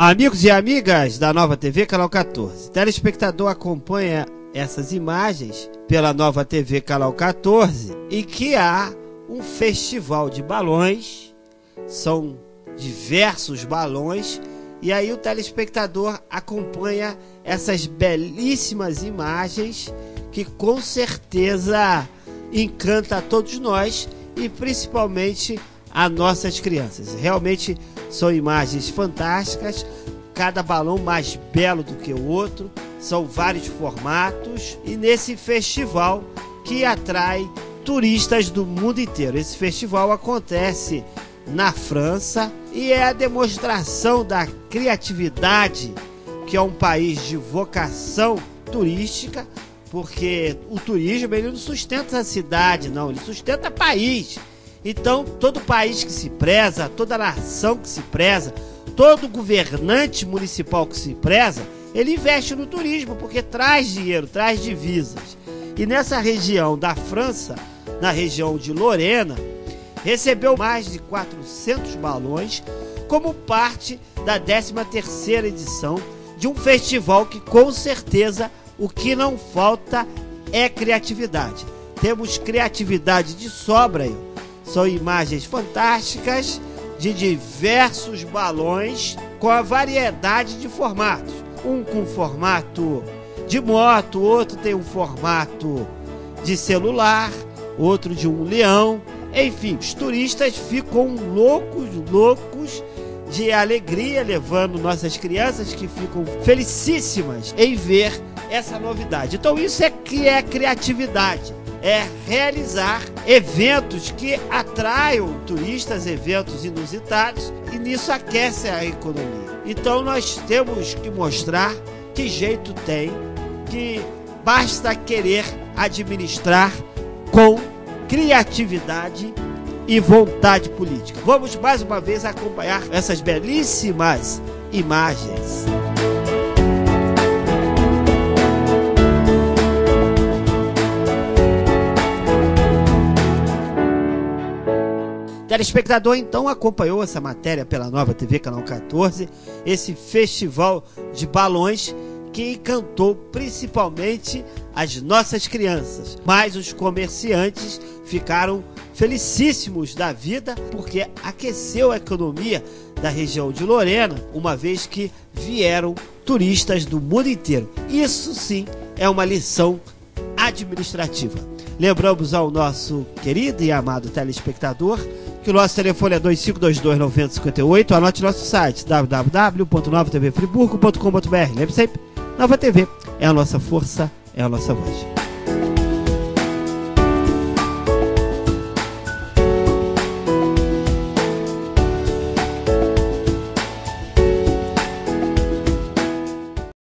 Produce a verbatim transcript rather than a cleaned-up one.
Amigos e amigas da Nova T V Canal quatorze, o telespectador acompanha essas imagens pela Nova T V Canal quatorze e que há um festival de balões, são diversos balões, e aí o telespectador acompanha essas belíssimas imagens que com certeza encanta a todos nós e principalmente a nossas crianças. Realmente são imagens fantásticas, cada balão mais belo do que o outro, são vários formatos, e nesse festival que atrai turistas do mundo inteiro. Esse festival acontece na França e é a demonstração da criatividade, que é um país de vocação turística, porque o turismo ele não sustenta a cidade, não, ele sustenta o país. Então, todo país que se preza, toda nação que se preza, todo governante municipal que se preza, ele investe no turismo, porque traz dinheiro, traz divisas. E nessa região da França, na região de Lorena, recebeu mais de quatrocentos balões como parte da décima terceira edição de um festival que, com certeza, o que não falta é criatividade. Temos criatividade de sobra aí. São imagens fantásticas de diversos balões com a variedade de formatos. Um com formato de moto, outro tem um formato de celular, outro de um leão. Enfim, os turistas ficam loucos, loucos de alegria, levando nossas crianças que ficam felicíssimas em ver essa novidade. Então isso é que é criatividade. É realizar eventos que atraiam turistas, eventos inusitados, e nisso aquece a economia. Então nós temos que mostrar que jeito tem, que basta querer administrar com criatividade e vontade política. Vamos mais uma vez acompanhar essas belíssimas imagens. O telespectador então acompanhou essa matéria pela Nova T V Canal quatorze, esse festival de balões que encantou principalmente as nossas crianças, mas os comerciantes ficaram felicíssimos da vida porque aqueceu a economia da região de Lorena, uma vez que vieram turistas do mundo inteiro. Isso sim é uma lição administrativa. Lembramos ao nosso querido e amado telespectador que o nosso telefone é dois cinco dois dois, nove zero cinco oito. Anote nosso site w w w ponto nova t v friburgo ponto com ponto b r. Lembre sempre, Nova T V é a nossa força, é a nossa voz.